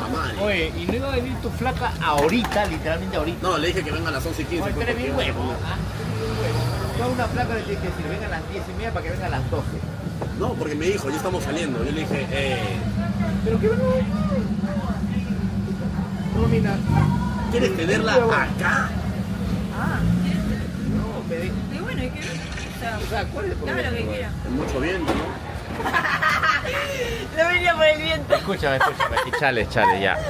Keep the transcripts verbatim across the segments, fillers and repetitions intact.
madre. Oye, y no iba a venir tu flaca ahorita, literalmente ahorita. No, le dije que venga a las once y quince. Oye, tú eres bien huevo. ¿Ah? Tú a una flaca le tienes que decir, venga a las diez y media para que venga a las doce. No, porque me dijo, ya estamos saliendo. Yo le dije, eh... ¿Pero qué bueno? No, mira. ¿Quieres tenerla acá? Ah, No, me dijo. y bueno, ¿y qué? O sea, O sea, ¿cuál es el dame problema? lo que quiera. Hay mucho viento, ¿no? No venía por el viento. Escúchame, escúchame. Chale, chale, ya.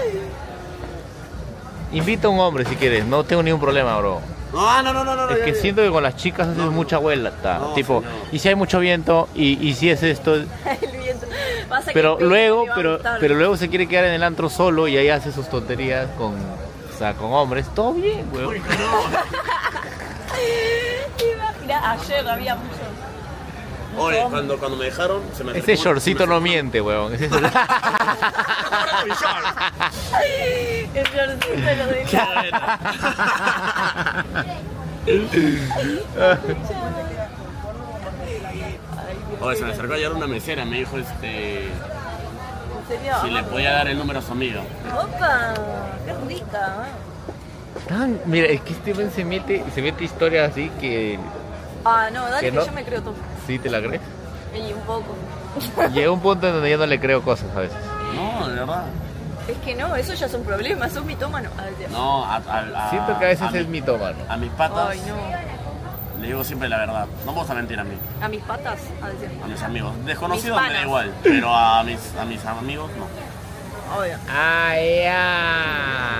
Invita a un hombre si quieres, no tengo ningún problema, bro. No, no, no, no, no. Es ya, que ya. siento que con las chicas haces No, mucha vuelta. no, Tipo, señor. y si hay mucho viento, y, y si es esto. El viento. Pasa que Pero el luego, me va a pero, gustar. pero luego se quiere quedar en el antro solo y ahí hace sus tonterías con, o sea, con hombres. Todo bien, Uy, weón. no. Imagina, ayer había mucho. Oye, cuando, cuando me dejaron, se me Ese acercó- shortcito se me no acercó- miente, weón. Ese es el- El florcito lo de Oye, se me acercó ayer una mesera, me dijo este... ¿En serio? si le podía dar el número a su amigo. Opa, qué rica. Tan- mira, es que este weón se mete, se mete historias así que Ah, no, dale ¿Que que, no? yo me creo todo. sí te la crees. Y un poco. Llega un punto en donde yo no le creo cosas a veces. No, de verdad. Es que no, eso ya es un problema, sos mitómano. Ay, Dios. No, a, a- a- Siento que a veces a es mi- mitómano. A mis patas Ay, no. le digo siempre la verdad. No vamos a mentir a mí, A mis patas. Ay, Dios. a mis amigos. Desconocidos Mis me da panas. igual, pero a mis, a mis amigos no. Obvio. Ah, ya.